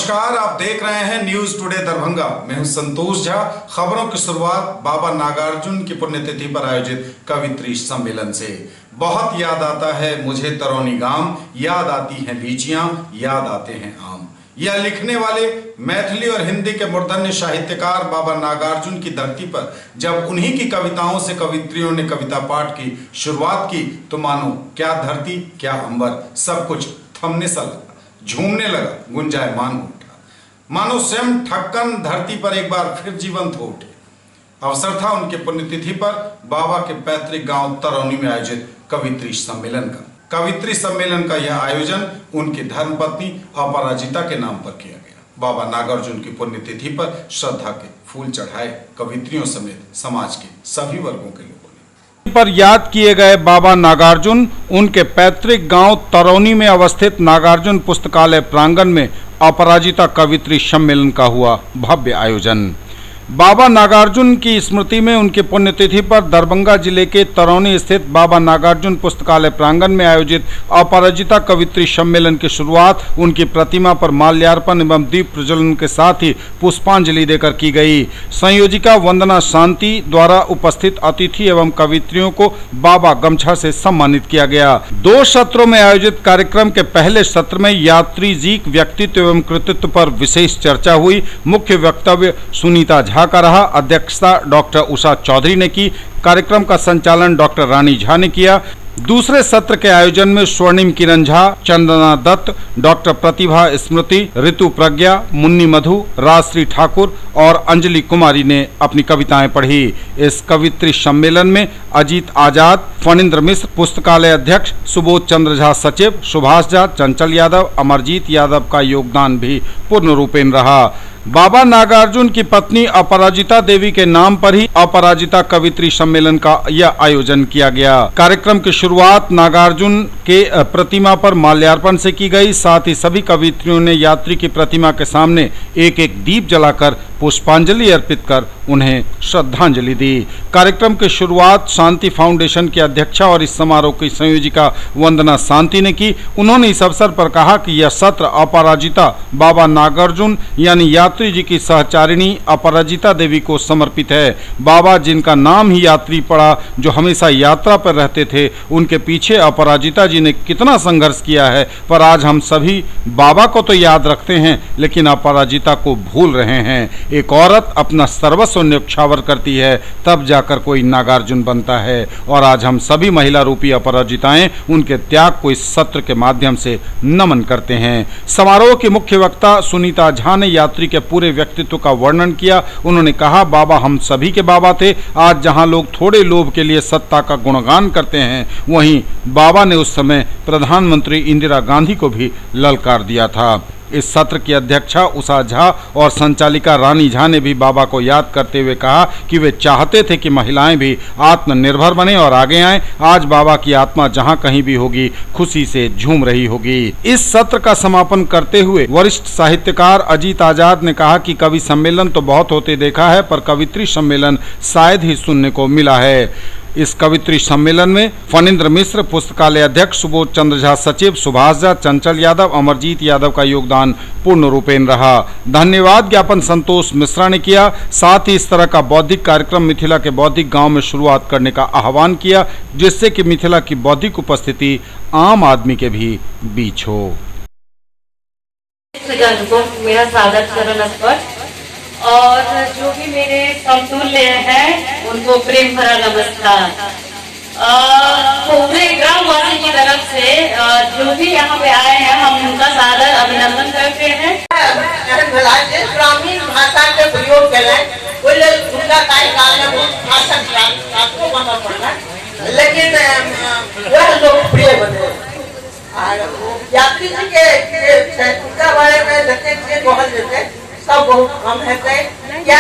नमस्कार, आप देख रहे हैं न्यूज टुडे दरभंगा। मैं हूं संतोष झा। खबरों की शुरुआत बाबा नागार्जुन की पुण्यतिथि पर आयोजित कवित्री सम्मेलन से। बहुत याद आता है मुझे तरौनी गांव, याद आती हैं लीचियां, याद आते हैं आम। यह लिखने वाले मैथिली और हिंदी के मूर्धन्य साहित्यकार बाबा नागार्जुन की धरती पर जब उन्हीं की कविताओं से कवित्रियों ने कविता पाठ की शुरुआत की तो मानो क्या धरती क्या अंबर सब कुछ थमने सा लगा, झूमने लगा, गुंजायमान हो उठा, मानो स्वयं ठक्कन धरती पर एक बार फिर जीवंत हो उठे। अवसर था उनके पुण्यतिथि पर बाबा के पैतृक गांव तरौनी में आयोजित कवित्री सम्मेलन का। कवित्री सम्मेलन का यह आयोजन उनकी धर्मपत्नी अपराजिता के नाम पर किया गया। बाबा नागार्जुन की पुण्यतिथि पर श्रद्धा के फूल चढ़ाए कवित्रियों समेत समाज के सभी वर्गों के लोगों पर याद किए गए बाबा नागार्जुन उनके पैतृक गांव तरौनी में अवस्थित नागार्जुन पुस्तकालय प्रांगण में अपराजिता कवित्री सम्मेलन का हुआ भव्य आयोजन। बाबा नागार्जुन की स्मृति में उनकी पुण्यतिथि पर दरभंगा जिले के तरौनी स्थित बाबा नागार्जुन पुस्तकालय प्रांगण में आयोजित अपराजिता कवित्री सम्मेलन की शुरुआत उनकी प्रतिमा पर माल्यार्पण एवं दीप प्रज्वलन के साथ ही पुष्पांजलि देकर की गई। संयोजिका वंदना शांति द्वारा उपस्थित अतिथि एवं कवित्रियों को बाबा गमछा से सम्मानित किया गया। 2 सत्रों में आयोजित कार्यक्रम के पहले सत्र में यात्री जी व्यक्तित्व एवं कृतित्व पर विशेष चर्चा हुई। मुख्य वक्तव्य सुनीता झा का रहा। अध्यक्षता डॉक्टर उषा चौधरी ने की। कार्यक्रम का संचालन डॉक्टर रानी झा ने किया। दूसरे सत्र के आयोजन में स्वर्णिम किरण झा, चंदना दत्त, डॉक्टर प्रतिभा स्मृति, ऋतु प्रज्ञा, मुन्नी मधु, राजश्री ठाकुर और अंजलि कुमारी ने अपनी कविताएं पढ़ी। इस कवित्री सम्मेलन में अजीत आजाद, फणींद्र मिश्र पुस्तकालय अध्यक्ष, सुबोध चंद्र झा सचिव, सुभाष झा, चंचल यादव, अमरजीत यादव का योगदान भी पूर्ण रूपेण रहा। बाबा नागार्जुन की पत्नी अपराजिता देवी के नाम पर ही अपराजिता कवित्री सम्मेलन का यह आयोजन किया गया। कार्यक्रम की शुरुआत नागार्जुन के प्रतिमा पर माल्यार्पण से की गई। साथ ही सभी कवित्रियों ने यात्री की प्रतिमा के सामने एक एक दीप जलाकर पुष्पांजलि अर्पित कर उन्हें श्रद्धांजलि दी। कार्यक्रम की शुरुआत शांति फाउंडेशन की अध्यक्षा और इस समारोह की संयोजिका वंदना शांति ने की। उन्होंने इस अवसर पर कहा कि यह सत्र अपराजिता बाबा नागार्जुन यानी यात्री जी की सहचारिणी अपराजिता देवी को समर्पित है। बाबा जिनका नाम ही यात्री पड़ा, जो हमेशा यात्रा पर रहते थे, उनके पीछे अपराजिता जी ने कितना संघर्ष किया है। पर आज हम सभी बाबा को तो याद रखते हैं लेकिन अपराजिता को भूल रहे हैं। एक औरत अपना सर्वस्व न्यौछावर करती है तब जाकर कोई नागार्जुन बनता है और आज हम सभी महिला रूपी अपराजिताएं उनके त्याग को इस सत्र के माध्यम से नमन करते हैं। समारोह की मुख्य वक्ता सुनीता झा ने यात्री के पूरे व्यक्तित्व का वर्णन किया। उन्होंने कहा, बाबा हम सभी के बाबा थे। आज जहां लोग थोड़े लोभ के लिए सत्ता का गुणगान करते हैं, वहीं बाबा ने उस समय प्रधानमंत्री इंदिरा गांधी को भी ललकार दिया था। इस सत्र की अध्यक्षा उषा झा और संचालिका रानी झा ने भी बाबा को याद करते हुए कहा कि वे चाहते थे कि महिलाएं भी आत्मनिर्भर बने और आगे आएं। आज बाबा की आत्मा जहां कहीं भी होगी खुशी से झूम रही होगी। इस सत्र का समापन करते हुए वरिष्ठ साहित्यकार अजीत आजाद ने कहा कि कवि सम्मेलन तो बहुत होते देखा है पर कवित्री सम्मेलन शायद ही सुनने को मिला है। इस कवित्री सम्मेलन में फणींद्र मिश्र पुस्तकालय अध्यक्ष, सुबोध चंद्र झा सचिव, सुभाष झा, चंचल यादव, अमरजीत यादव का योगदान पूर्ण रूपेण रहा। धन्यवाद ज्ञापन संतोष मिश्रा ने किया। साथ ही इस तरह का बौद्धिक कार्यक्रम मिथिला के बौद्धिक गांव में शुरुआत करने का आह्वान किया, जिससे कि मिथिला की बौद्धिक उपस्थिति आम आदमी के भी बीच हो। मेरा सादर चरण स्पर्श और जो भी मेरे समतुल्य हैं उनको प्रेम भरा नमस्कार। पूरे ग्रामवासी की तरफ से जो भी यहाँ पे आए हैं हम उनका सादर अभिनंदन करते हैं। ग्रामीण भाषा के प्रयोग करें उनका कार्यकाल में बहुत भाषा आपको बना पड़ा, लेकिन वह लोकप्रिय बने। यात्री जी के बारे में देखे बहुत देते सब बहुत कम है। क्या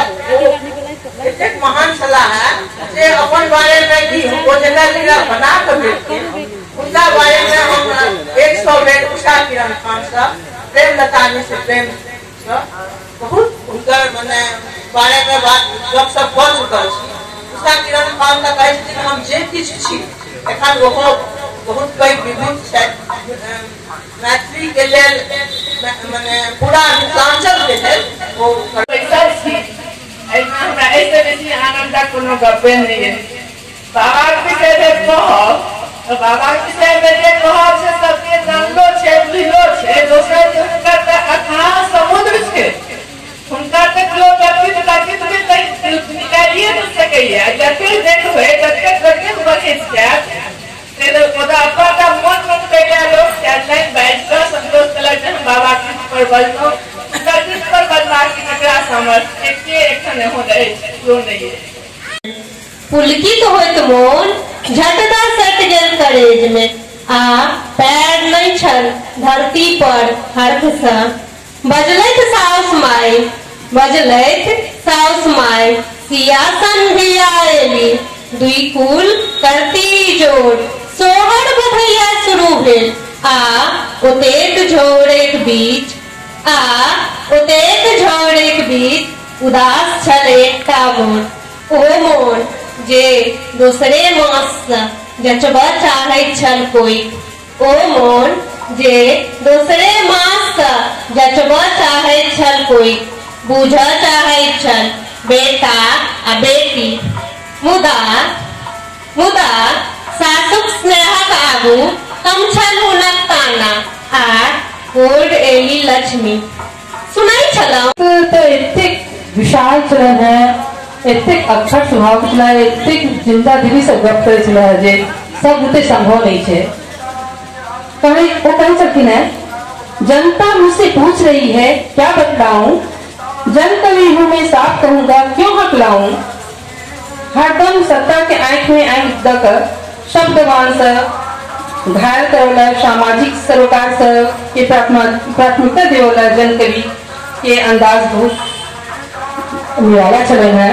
एक महान सलाह है जे अपन बारे में भी वो जगह बना कर उनका बारे में हम 100 में उषा किरण खान साहब प्रेम लता से प्रेम बहुत उनका मैंने बारे में बात जब सब बंद कर उषा किरण खान का कहे हम जे किछ छी एखन वो बहुत कई विभिन्न मैथिली के लेल मैंने पूरा मिथिलांचल के थे वो पैसा छी एना हमरा ऐसे बेसी आनंद कोनो गप्पे नहीं है। बाबा के विषय में तो बाबा के विषय में जे कहब से सबके जानलो छे बुझलो छे दोसर हुनका त अथाह समुद्र छे हुनका तक लोग कथित भी निकालिए न सकैया जते देखबै तते कते बचैत जात से ओदा अपना मन मन कैला लोग लाइन बैठ कर संतोष कलर हम बाबा के पर बलनो कथित पर बदमाशी ककरा समझ एकठन हो रहे जो नहीं है पुलकित होइत मोन झटदा सट गेल करेज में आ पैर नहीं छल धरती पर हर्ष सा बजलैत साउस माय सियासन भी आएली दुई कुल करती जोड़ सोहर बधैया शुरू भेल आ ओतेक झोरेक बीच उदास छल एकटा मोन ओ मोन जे दूसरे मास जचबा चाहैत छल कोई ओ मोन जे दूसरे मास जचबा चाहैत छल कोई बूझा चाहैत छल बेटा आ बेटी मुदा सासुक स्नेहक आगू कम छल हुनक ताना आ ओल्ड एली लक्ष्मी सुनाई छलौ तो एतेक विशाल चलन है एतेक अक्षर स्वभाव चला है एतेक जिंदा दिली सब गप करे चला है जे सब बुते संभव नहीं छे वो कह सकती है जनता मुझसे पूछ रही है क्या बतलाऊं जन कवि हूँ मैं साफ कहूंगा क्यों हकलाऊं हरदम सत्ता के आंख में आंख दक शब्दवान से घायल करोला सामाजिक सरोकार से के प्राथमिकता देवला जन कवि के अंदाज बहुत निराला चलन है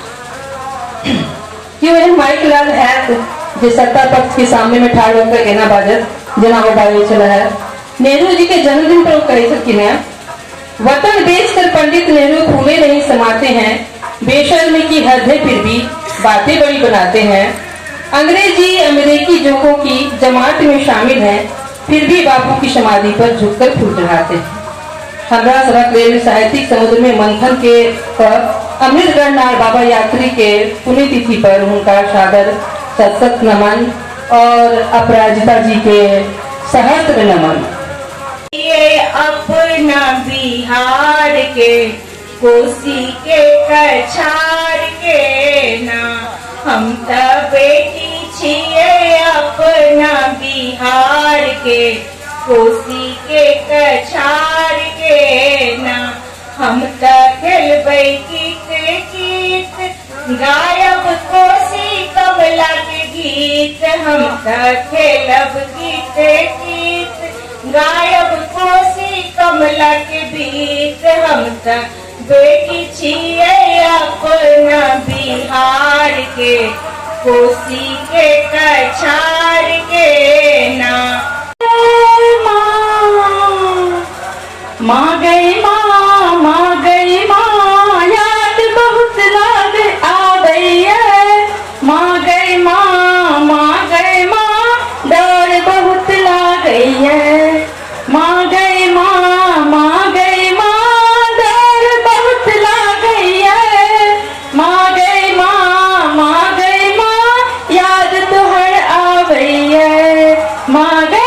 कि वह माइक लाल है जो सत्ता पक्ष के सामने में ठाड़ होकर कहना बाजत जना हो बारे चला है। नेहरू जी के जन्मदिन पर कह सकती है वतन देश कर पंडित नेहरू फूले नहीं समाते हैं बेशर्मी की हद है फिर भी बातें बड़ी बनाते हैं अंग्रेजी अमेरिकी जोकों की जमात में शामिल हैं फिर भी बापू की समाधि पर झुककर फूल चढ़ाते हैं। हमरा सड़क रेल साहित्यिक समुद्र में मंथन के पर अमृतगढ़ नार बाबा यात्री के पुण्यतिथि पर उनका सादर सत्सत नमन और अपराजिता जी के सहस्त्र नमन। ये अपना बिहार के कोसी के कछार के ना हम त बेटी छिए अपना बिहार के कोसी के कछार के ना हम त खेलबै गीत गायब कोसी कमला के गीत हम त खेलब गीत गायब कोसी कमला के गीत हम त बेटी छिए अपना बिहार के कोसी के कछार के ना माँ गई माँ याद बहुत लाग आ गई है माँ गई माँ डर बहुत ला गई है माँ गई माँ डर बहुत ला गई है माँ गई माँ याद तो हर आ गई है माँ गई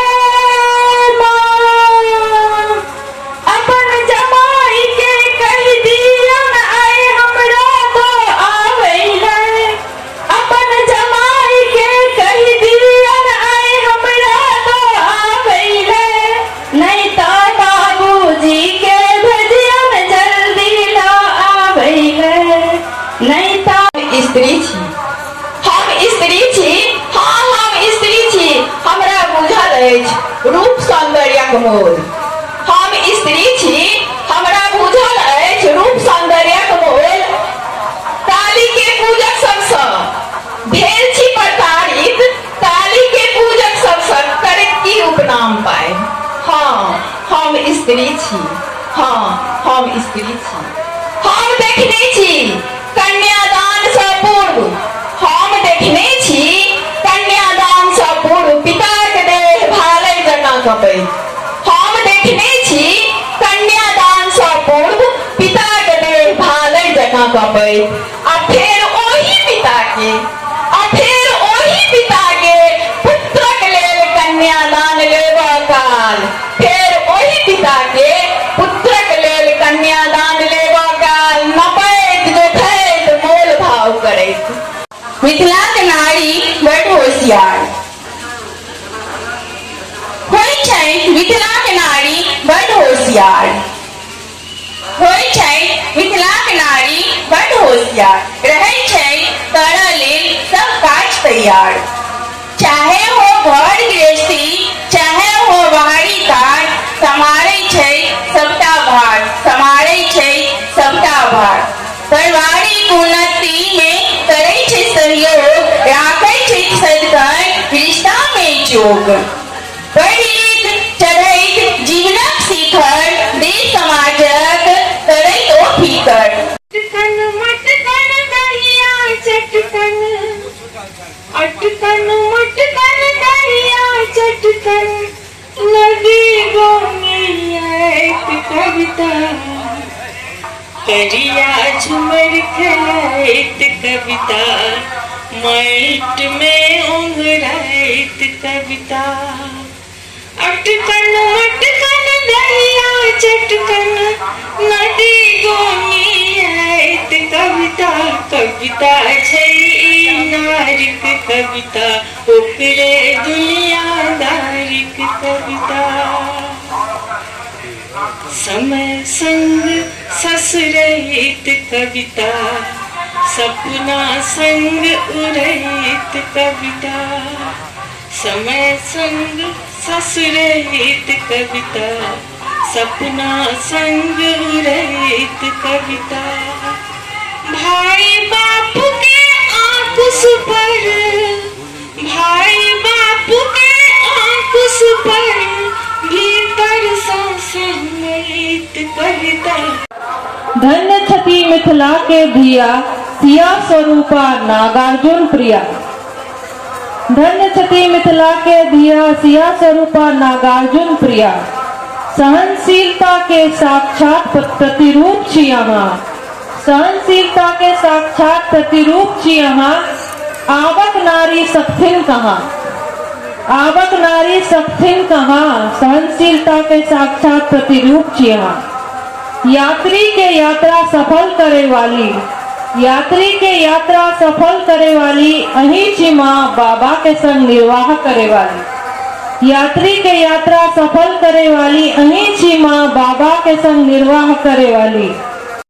अपन जमाई के कह दिया आए हमरा तो आ गई है अपन जमाई के कह दिया आए हमरा तो आ गई है नहीं तो बाबूजी के भेजिया जल्दी ला आ गई है नहीं तो स्त्री छी हाँ हम स्त्री छी हमरा बुझल अछि रूप सौंदर्यक मोल हम स्त्री छी हमरा बुझल अछि रूप सौंदर्यक मोल काली के पूजक सबसँ भेल छी प्रताड़ित काली के पूजक सबसँ करैत की उपनाम पाए हाँ हम स्त्री छी हम देखने छी कन्यादान से पूर्व पिता के देह भालै जना कपै हम देखने छी नपै आ फेर ओही पिता के पुत्रक लेल कन्यादान लेबा काल फेर ओही पिता के पुत्रक लेल कन्यादान लेबा काल नपैत जोखैत मोल भाव करैत। मिथिला के नारी बड़ होशियार होइ छै, मिथिला के नारी बड़ होशियार होइ छै, मिथिला के नारी बड़ होशियार रहै छै, करऽ लेल सब काज तैयार। चाहे हो घर गृहस्थी चाहे हो बाहरी काज सम्हारै छै सबटा भार, सम्हारै छै सबटा भार। पारिवारिक उन्नति में करै छै सहयोग, राखै छै सदिखन रिश्ता में जोग। पढ़ि लिख चढ़ैत जीवनक शिखर देश समाजक करैत ओ फिकर। अटकन मटकन दहिया चटकन, अटकन मटकन दहिया चटकन, नदी गोनियत कविता करिया झुमर खेलैत कविता, माइट में ओंघरैत कविता। अटकन मटकन दहिया चटकन, नदी गोनियत कविता, कविता छै ई नारिक कविता, ओकरे दुनियादारिक कविता। समय संग ससुरैत कविता, सपना संग उड़ैत कविता। समय संग ससुरैत कविता, सपना संग उड़ैत कविता। भाई बाप के आंकुश पर, भाई बाप के आंकुश पर, भीतर संसमैत कविता। धन्य छति मिथिला के धिया, सिया स्वरूपा नागार्जुन प्रिया। धन्य छति मिथिला के धिया, सिया स्वरूपा नागार्जुन प्रिया। सहनशीलता के साक्षात प्रतिरूप छी अहाँ, सहनशीलता के साक्षात प्रतिरूप छी अहाँ। आवक नारी सकथिन कहाँ, आवक नारी सकथिन कहाँ, सहनशीलता के साक्षात प्रतिरूप छी अहाँ। यात्री के यात्रा सफल करे वाली, यात्री के यात्रा सफल करे वाली अहीं छी माँ, बाबा के संग निर्वाह करे वाली। यात्री के यात्रा सफल करे वाली अहीं छी माँ, बाबा के संग निर्वाह करे वाली।